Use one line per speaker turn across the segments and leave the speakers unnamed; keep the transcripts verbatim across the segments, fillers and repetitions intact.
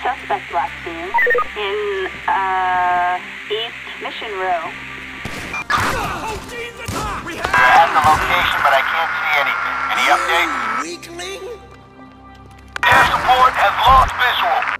suspect last seen in, uh, East Mission Row.
Oh, Jesus! We have...
I have the location, but I can't see anything. Any updates?
Weakling?
Air support has lost visual.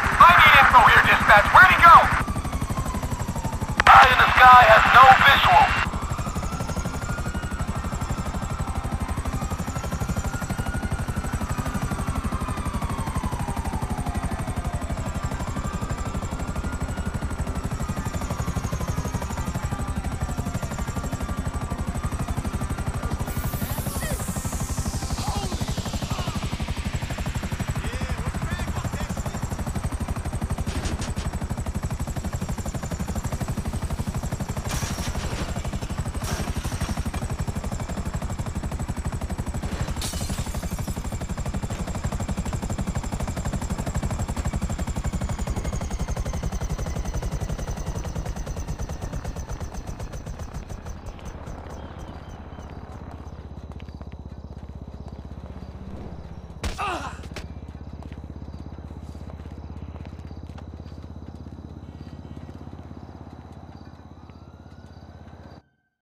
Dispatch, where'd he go? Eye in the sky has no visual.